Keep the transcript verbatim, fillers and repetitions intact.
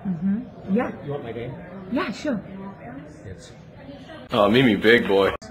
Mm-hmm. Yeah. You want my name? Yeah, sure. It's Oh, Mimi, big boy.